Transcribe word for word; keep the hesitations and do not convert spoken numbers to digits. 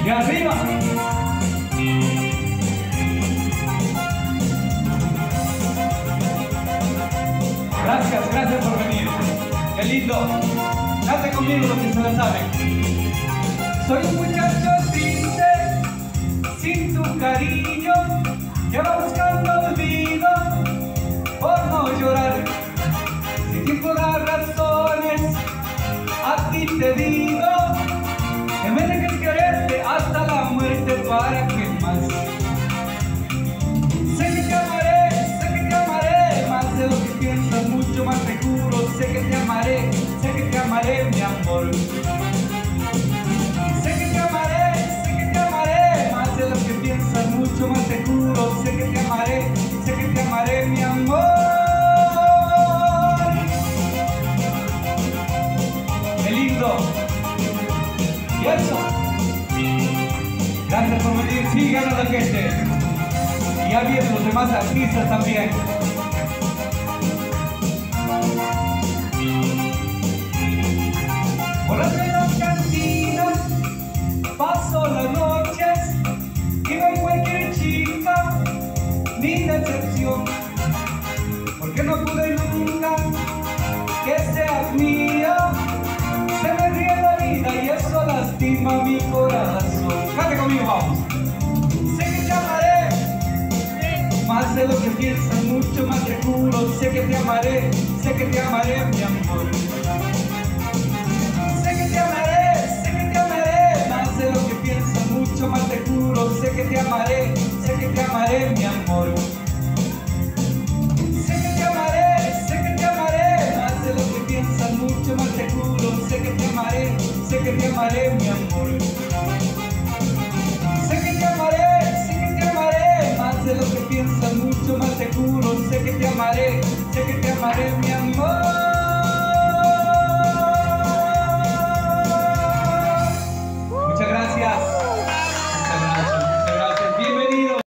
Y arriba. Gracias, gracias por venir. Qué lindo. Cante conmigo los que se la saben. Soy un muchacho triste, sin tu cariño, que va buscando olvido por no llorar. Sin tiempo da razones, a ti te digo que me dejes quererte hasta la muerte. ¿Para qué más? Sé que te amaré, sé que te amaré, más de lo que piensas, mucho más te juro. Sé que te amaré, sé que te amaré, mi amor. Sé que te amaré, sé que te amaré, más de lo que piensas, mucho más te juro. Sé que te amaré, sé que te amaré, mi amor. ¡Qué lindo! Y eso. Gracias por venir, sigan a la gente. Y ya vienen los demás artistas también. Por las menos cantinas paso las noches y no hay cualquier chica ni decepción, porque no pude nunca que seas mía. Se me ríe la vida y eso lastima mi corazón. Cante conmigo, vamos. Sé que te amaré, más de lo que piensas, mucho más te juro. Sé que te amaré, sé que te amaré, mi amor. Sé que te amaré, sé que te amaré, más de lo que piensas, mucho más te juro. Sé que te amaré, sé que te amaré, mi amor. Sé que te amaré, sé que te amaré, más de lo que piensas, mucho más te juro. Sé que te amaré, sé que te amaré, mi amor. Sé que te amaré, sé que te amaré, más de lo que piensas, mucho más te juro. Sé que te amaré, sé que te amaré, mi amor.